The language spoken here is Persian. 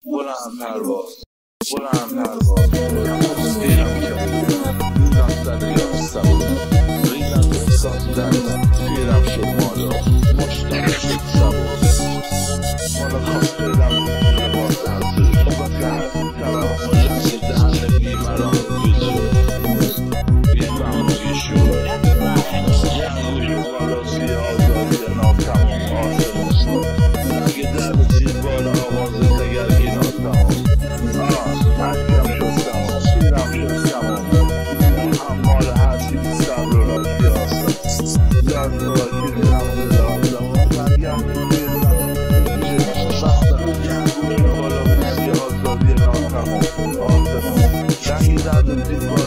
بلند پرواز دیرم کرد دیدم دریا سبود ریدم احساس دردم دیرم شد مالا مشتاق شد سبود مالا خواست دیدم لباس حسود بکرد کلام مجلس دهن بیمران گذور بیفهم بیشور یعنی بالاسی آزادی ناتمام آسمون اگه درد چیز بالا آواز دگرگی ناتمام محکم شد تمام شیرم شد تمام همال هرچی بی صبر و راکی آسان درد و راکی تمام دارم مرگم بیرم سختم گوش بالا بسی آزادی ناتمام آسمون رنگی درد چیز بالا